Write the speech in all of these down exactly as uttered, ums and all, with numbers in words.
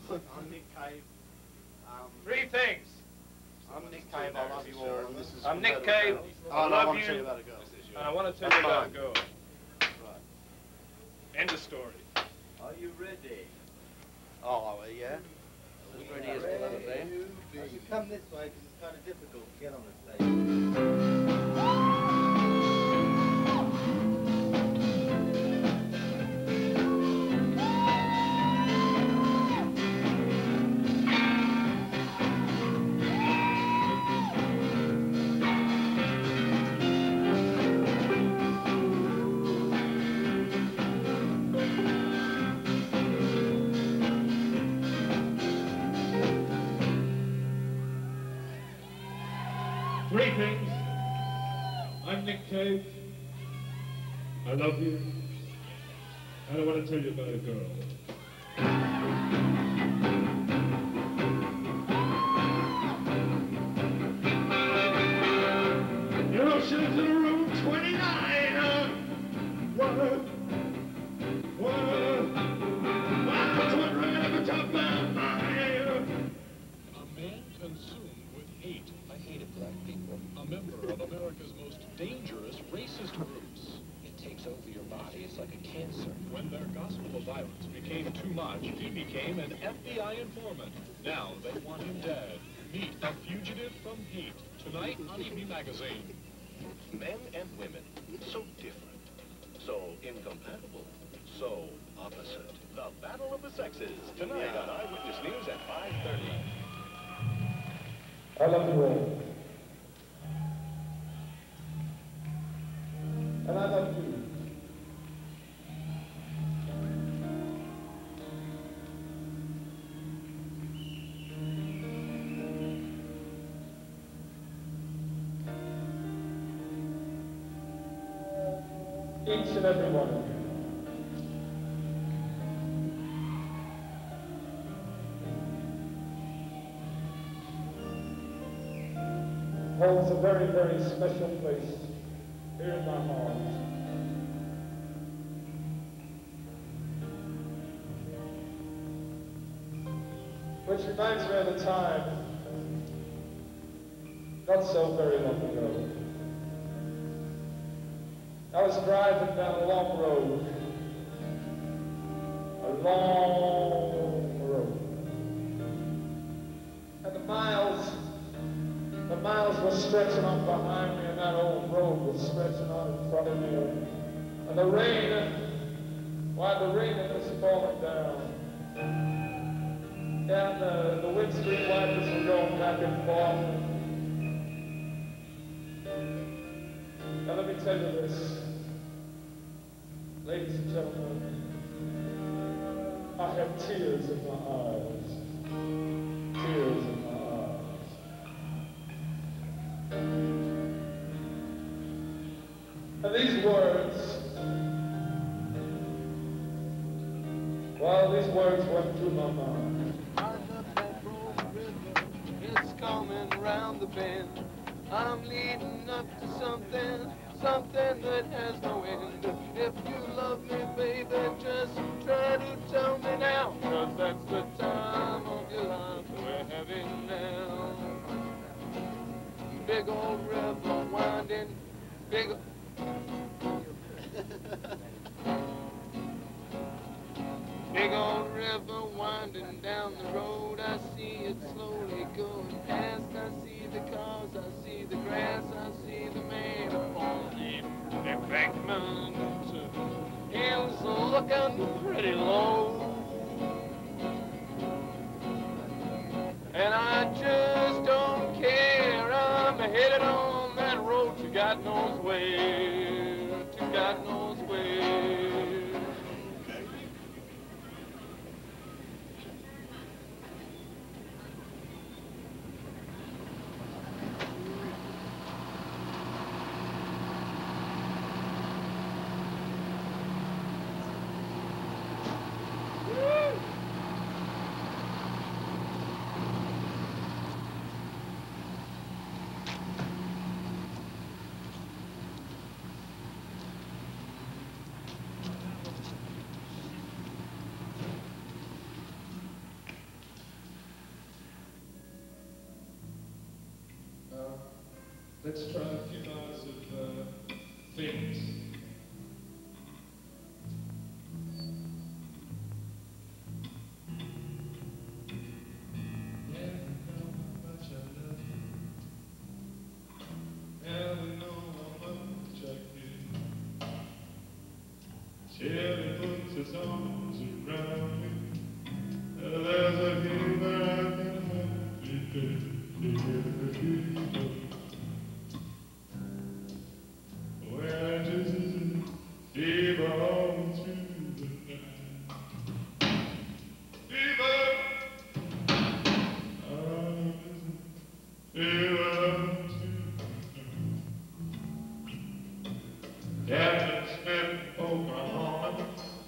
I'm Nick Cave. Um, Three things. I'm Nick Cave. I love you all. And this is I'm Nick Cave. Oh, I no, I love want you. to tell you about a girl. And I want to tell That's you about a fine. girl. Right. End of story. Are you ready? Oh, yeah. As ready as we'll ever be. I should come this way because it's kind of difficult to get on the stage. Three things. I'm Nick Cave. I love you. And I want to tell you about a girl. You know, she lives in room twenty-nine. Uh, what? What? What's what right at the top of my mind? A man consumed with hate. I hated black people. A member of America's most dangerous racist groups. It takes over your body. It's like a cancer. When their gospel of violence became too much, he became an F B I informant. Now they want him dead. Meet A Fugitive from Hate. Tonight on Evening Magazine. Men and women, so different, so incompatible, so opposite. The Battle of the Sexes, tonight on Eyewitness News at five thirty. I love you all. And I love you. Each and every one of you. Holds a very, very special place here in my heart. Which reminds me of a time not so very long ago. I was driving down a long road, a long road, and the miles, the miles were stretching on behind me, and that old road was stretching on in front of me, and the rain, while the rain was falling down, and uh, the windscreen wipers were going back and forth. Now let me tell you this, ladies and gentlemen, I have tears in my eyes, tears in my eyes. And these words, well, these words went through my mind. I love that broad river, it's coming round the bend. I'm leading up to something, something that has no end. If you love me, baby, just try to tell me now, 'cause that's the time of your life we're having now. Big old river winding, big Big old river winding down the road. I see it slowly going past. I see the cars, I see the grass, I see the man upon the embankment. Hills looking pretty low, and I just don't care. I'm headed on that road to God knows where, to God knows where. Let's try a few lines of uh, things. Till puts his arms around me, there's a fever I can feel. Where does it fever all through the night? Fever, oh, fever through the night. Captain Smith, Oklahoma.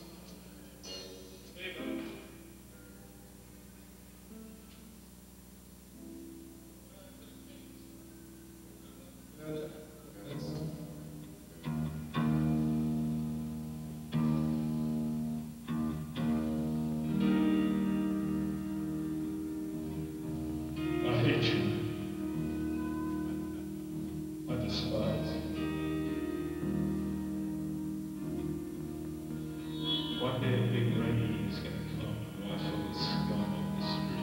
I hate you. I despise you. One day a big rain is going to come and wash all the scum off the street.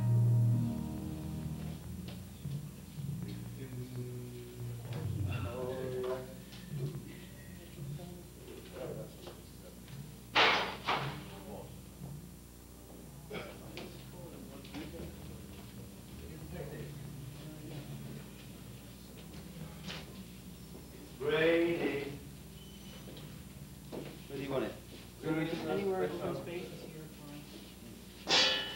Brady. Where do you want it? Anywhere open space is here, fine.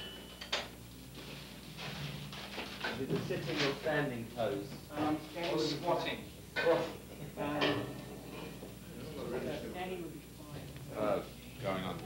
Is it sitting or standing pose? Um, standing would be squatting. fine. Um, standing would be fine. Uh, going on.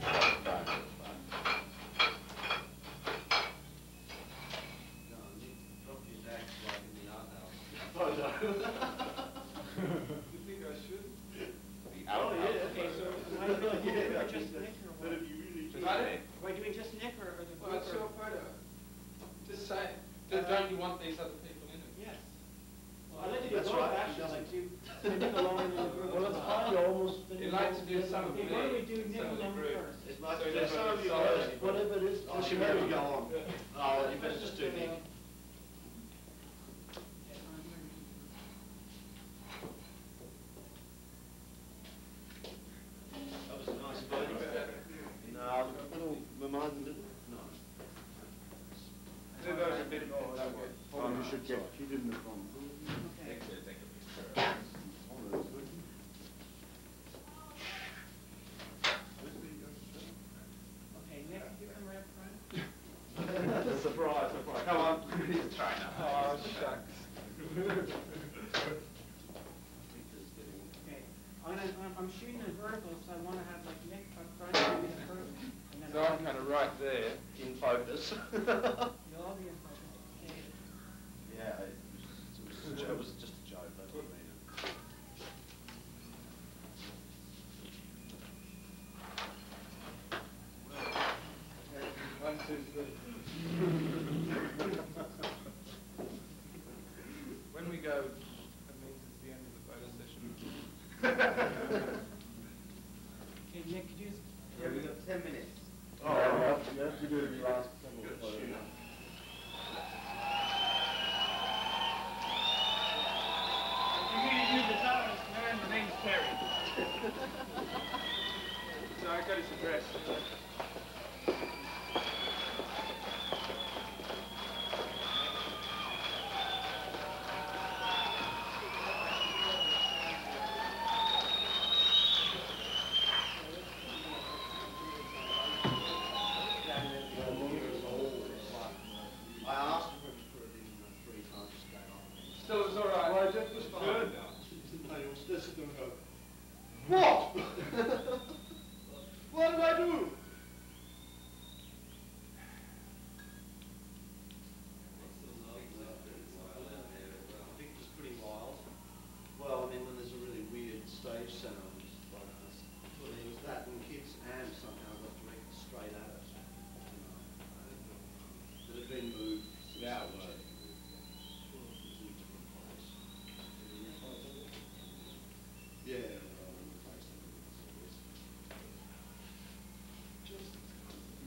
Oh, yeah. Okay, so am I doing Nick or just Nick or what? Is that it? Am I doing just Nick or, or the Well, group? it's or- your photo. Just say, don't don't you want these other people in it? Yes. Well, I'd like to do That's both right, actually, he like do do Nick alone and then the group. Well, as it's well. fine, you're almost You'd like to do some of Okay, me, why don't we do Nick some of the alone group. first? It's like So so there's some of you solid- guys, whatever it is. Oh, you better go on. Oh, you better just do Nick. That was a nice birdie. No, a little reminder, didn't it? No. Do those a bit more, that would. Oh, you should get, she didn't have gone. Okay. Okay, Nick, you come right up front. Surprise, surprise. Come on. Try now. Oh, shucks. Okay, I'm gonna, I'm, I'm shooting in vertical, so I wanna have like Nick up front, maybe the first, and then. So I'm kind of right there. In focus. You'll all be in focus, okay? Yeah, it was, it was just a joke, that's what I mean. One, two, three. When we go, that means it's the end of the photo session. Okay, Nick, could you just. Yeah, we've got ten minutes. Oh, yeah, you have to do the last couple of photos. If you need to use the towel, learn the name's Perry. So I got his address.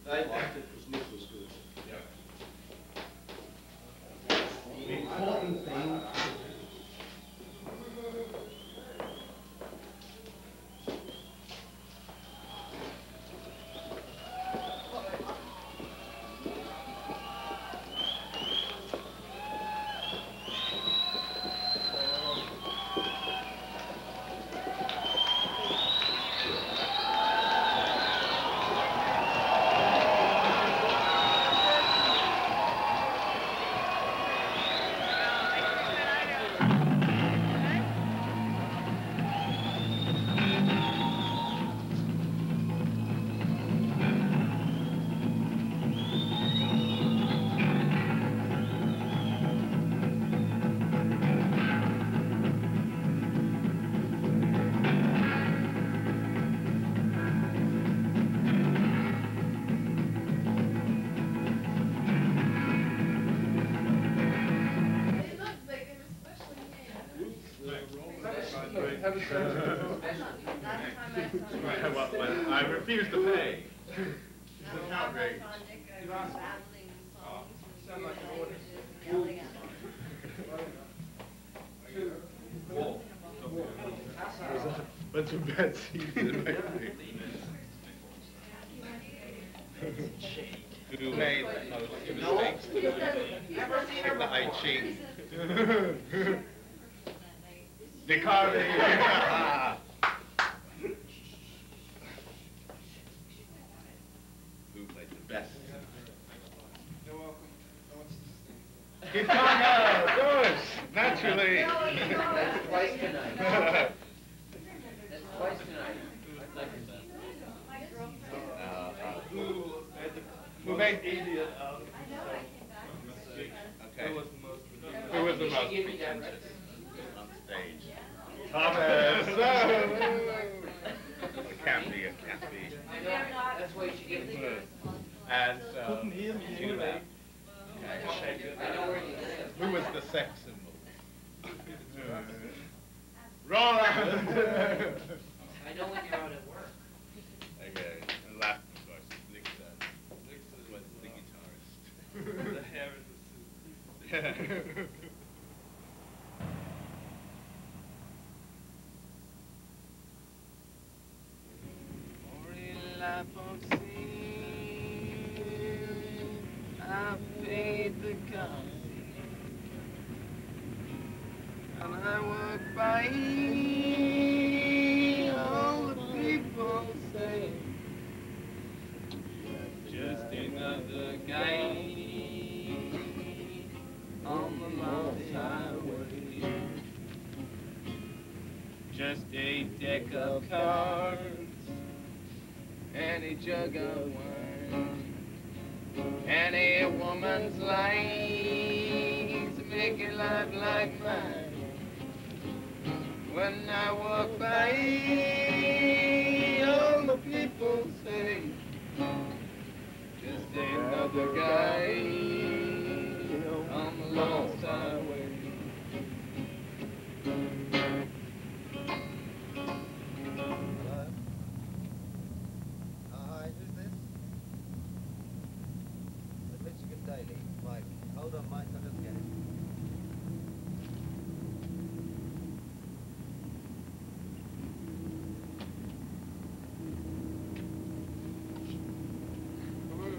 I liked it because Mick was good. The important thing. Well, well, I refuse to pay. It's an outrage. What's a bad season? Who made the most mistakes in the I cheat. The carving. Who played the best? You're welcome. Guitar, of course, naturally. That's twice tonight. That's twice tonight. Uh, uh, who, who made idiot out of Okay. Who was the most Who was the most pretentious on stage? Thomas! It can't be, it can't be. That's why you should give it to him. And uh, Judah. Who was the sex symbol? Roland! I know when you're out at work. Okay, and last, of course, Nick said. Nick was the guitarist. The hair in the suit. Life of sin, I paid the cost, and I walk by all the people say, just another guy on the lost highway, just a deck of cards and a jug of wine, and a woman's lies make a life like mine. When I walk by, all the people say, just another guy on the lost highway. Hold on, Mike, I'll just get it. Hello?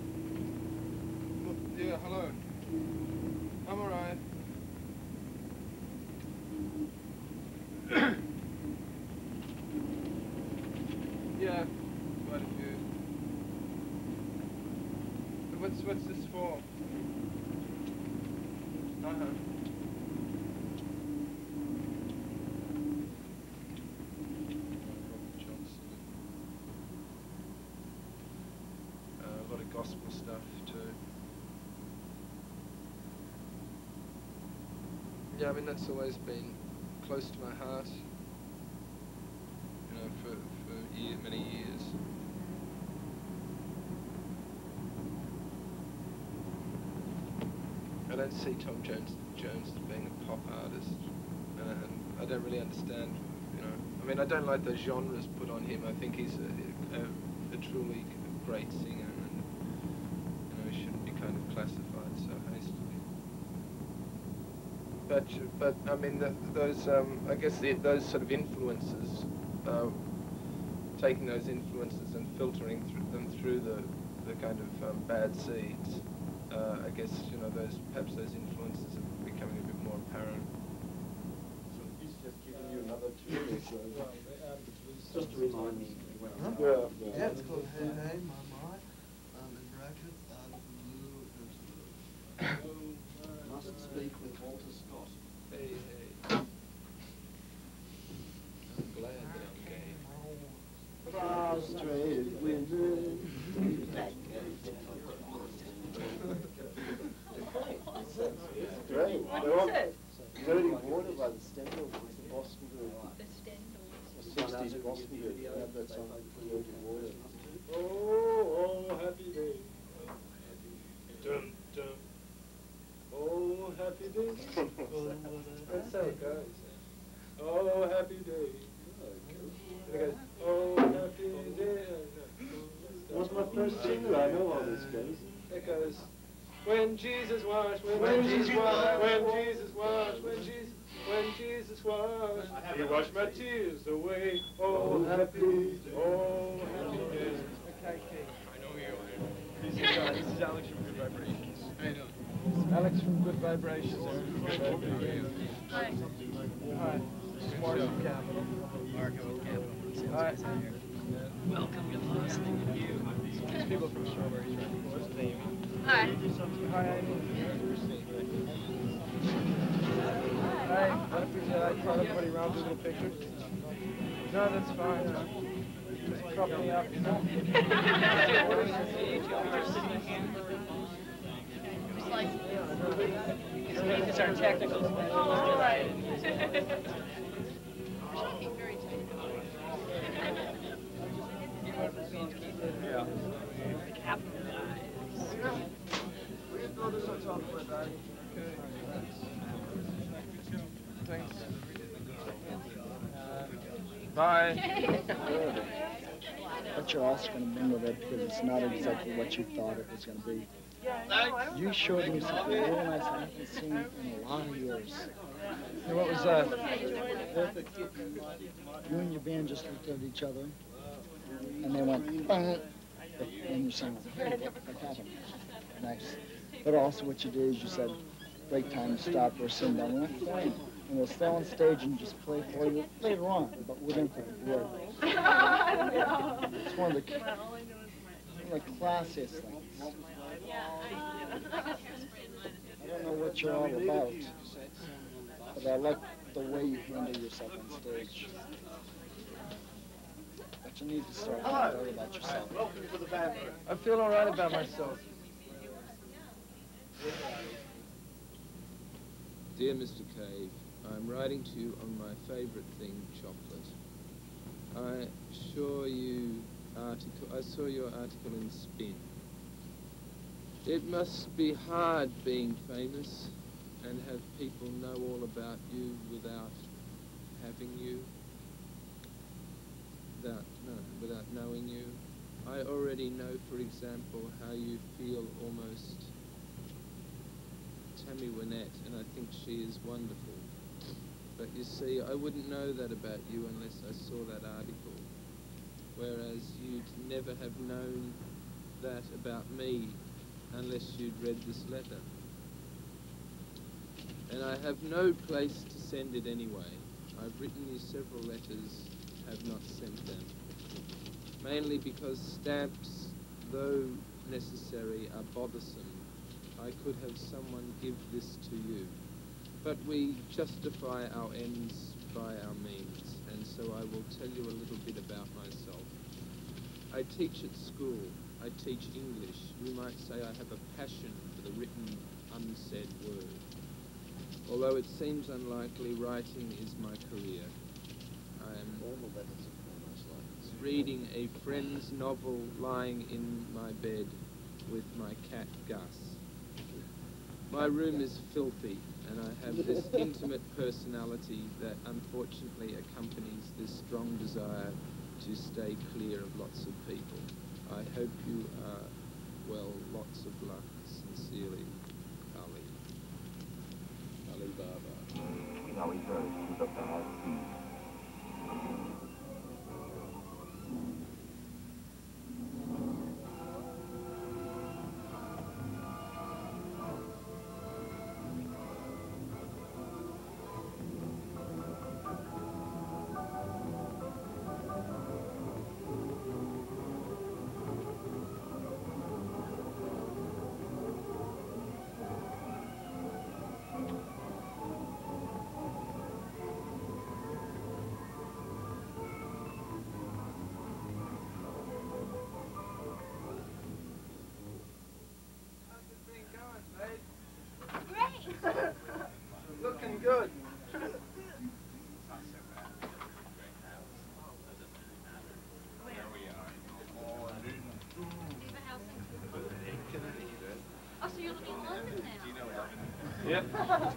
Yeah, hello. I'm alright. Yeah, quite a few. What's, what's this for? Uh-huh. Uh, a lot of gospel stuff too. Yeah, I mean that's always been close to my heart. You know, for for year, many years. I don't see Tom Jones Jones as being a pop artist, uh, and I don't really understand. You know, I mean, I don't like the genres put on him. I think he's a, a, a truly great singer, and but but I mean the, those um, I guess the, those sort of influences, um, taking those influences and filtering through them through the the kind of um, bad seeds. Uh, I guess you know those perhaps those influences are becoming a bit more apparent. So he's just giving you another tool. So just to remind me. Huh? Yeah, Yeah. yeah, it's called Hey Hey Mama. Um, in brackets, out of the blue, there's the must speak with Walter Scott. Hey, hey. I'm glad that I'm gay. Frustrated women. Great. They're all dirty water by the Stendhal, it's the Boston group. The Stendhal. sixties Boston group, they have that song, Dirty Water. Oh, oh, happy day. Dum, dum. Oh, happy day. That's how it goes. Oh, happy day. And it goes, oh, happy day. What's my first single? I know all this goes. It goes, when Jesus washed, when, when Jesus washed, when Jesus washed, when Jesus, when Jesus washed, he washed my tears away. Oh, happy, oh, happy day. Okay, Keith. I know you. This is, uh, this is Alex from Good Vibrations. How you doing? Alex from Good Vibrations. Hi. Hi. This is Mark from Capital. Mark of Capital. Hi. Welcome, get lost. You. These people from Strawberries, right? What's the name? Hi. Hi, Amy. Hi. What if we uh, caught everybody around for a little picture? No, that's fine. Just prop me up, you know? It's our technical. All right. Very technical. Yeah. We can throw this on top of my bag. Thanks. Bye. What you're also going to bring with it, because it's not exactly what you thought it was going to be. You showed me something real nice I haven't seen in a lot of years. Hey, what was that? You and your band just looked at each other, and they went, bang, and you sang, hey, what, what happened? Nice. But also what you did is you said, break time, stop, or sing down. We went fine. And we'll stay on stage and just play for you later on, but we didn't put the word. It's one of the, one of the classiest things. I don't know what you're all about, but I like the way you handle yourself on stage. But you need to start feeling better about yourself. Welcome to the band. I feel all right about myself. Dear Mister Cave, I'm writing to you on my favourite thing, chocolate. I saw you article. I saw your article in Spin. It must be hard being famous and have people know all about you without having you. Without no, without knowing you. I already know, for example, how you feel almost Tammy Wynette, and I think she is wonderful. But you see, I wouldn't know that about you unless I saw that article. Whereas you'd never have known that about me unless you'd read this letter. And I have no place to send it anyway. I've written you several letters, have not sent them. Mainly because stamps, though necessary, are bothersome. I could have someone give this to you. But we justify our ends by our means, and so I will tell you a little bit about myself. I teach at school. I teach English. You might say I have a passion for the written, unsaid word. Although it seems unlikely, writing is my career. I am reading a friend's novel lying in my bed with my cat Gus. My room is filthy, and I have this intimate personality that unfortunately accompanies this strong desire to stay clear of lots of people. I hope you are well. Lots of luck. Sincerely, Ali. Ali Baba. Yep.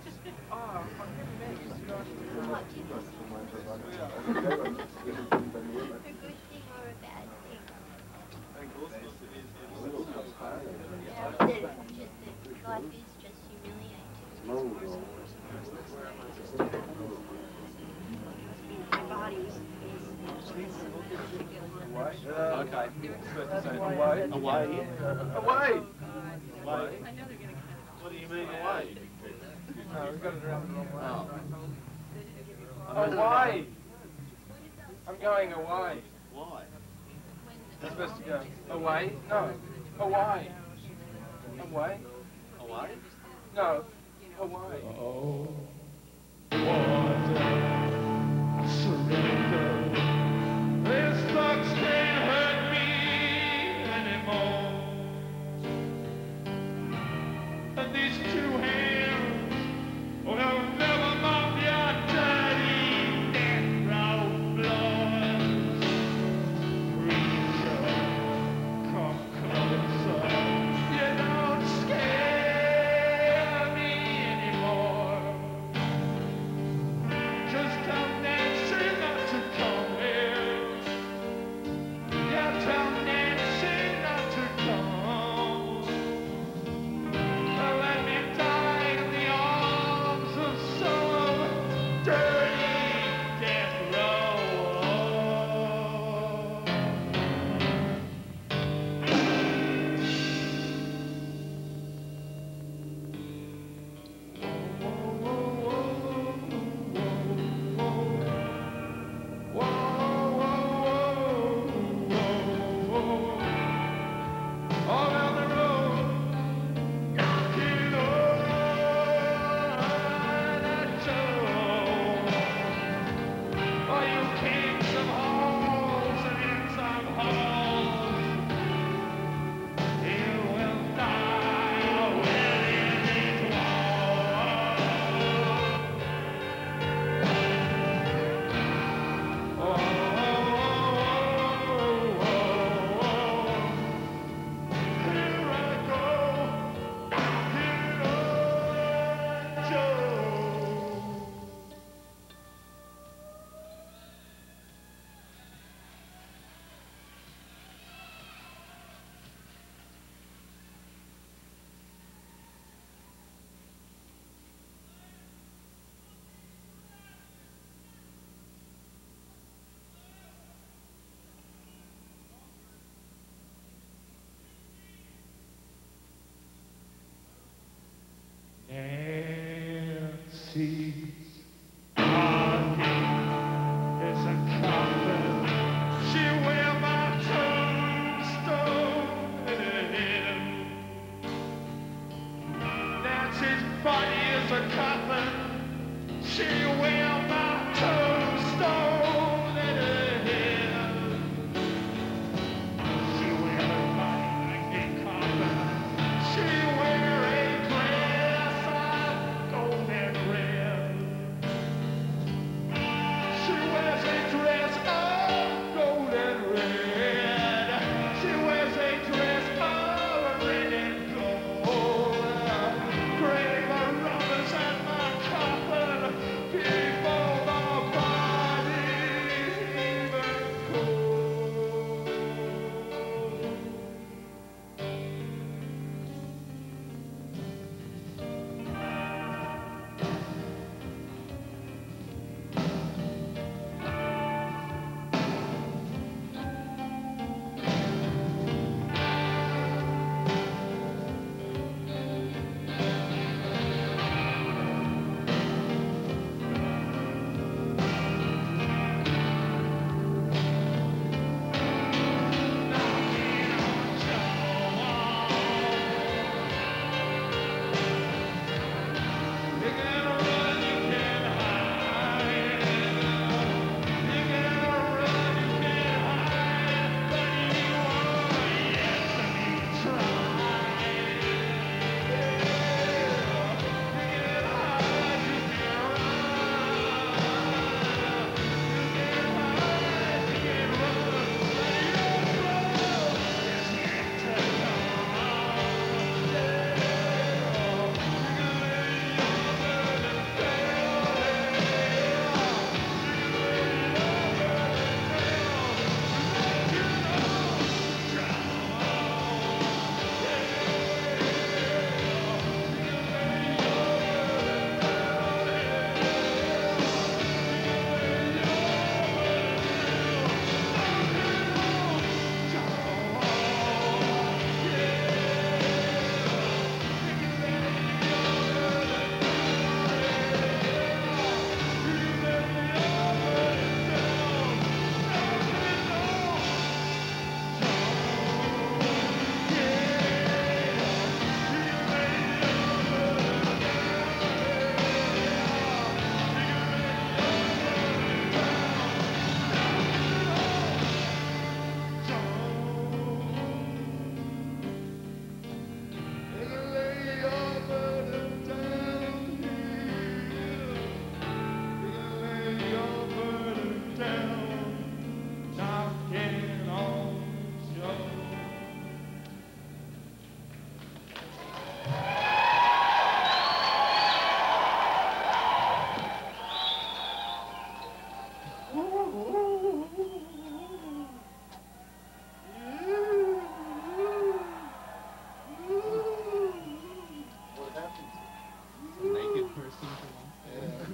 Okay. Supposed to say away. Away. Away. Away. What do you mean away? No, we got it around the wrong way. Oh. Away. I'm going away. Why? You're supposed to go away. No. Away. Away. Away? No. Away. Oh, water, surrender. This thugs can't hurt me anymore. And these two hands will never mop your dirty death row floors. Creature, come closer. You don't scare me anymore. Just tell Nancy not to come here. Yeah, tell Nancy not to come. Let me die in the arms of some dirty death row. All down the road, knocking on that door. Oh, you kings of halls and inns of halls, you will die within these walls. Oh, oh, oh, oh, oh. Here I go, knocking on Joe. Nancy's body is a coffin. She wear my tombstone in her head. Nancy's body is a coffin. She wear my tombstone in her head. She wear her body like a coffin. She wear a dress of golden red. She wears a dress of golden red. She wears a dress of red and gold. Grave a robbers at my coffin before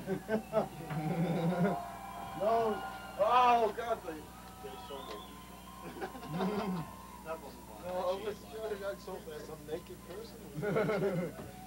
No. Oh, God, they, they're so That wasn't one. No, I was trying to act something as some naked person.